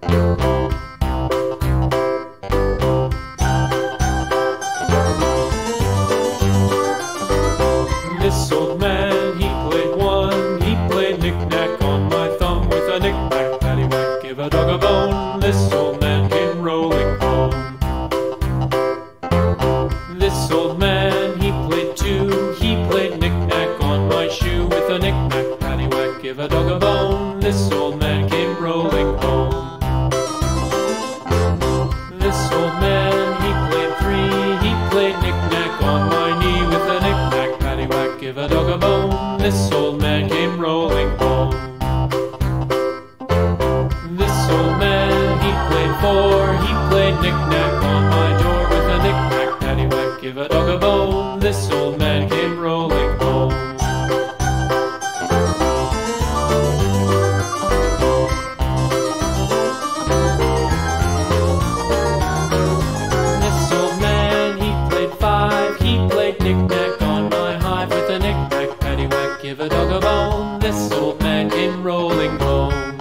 This old man, he played one. He played knick-knack on my thumb with a knick-knack, paddywhack, give a dog a bone. This old man came rolling home. This old man, he played two. He played knick-knack on my shoe with a knick-knack, paddywhack, give a dog a bone. This old man came rolling home. This old man, he played three. He played knick-knack on my knee with a knick-knack, paddywhack, give a dog a bone. This old man came rolling home. This old man, he played four. He played knick-knack on my door with a knick-knack, paddywhack, give a dog a bone. This old man came rolling home. This old man, he played five. He played knick-knack on my hive with a knick-knack, paddywhack, give a dog a bone. This old man came rolling home.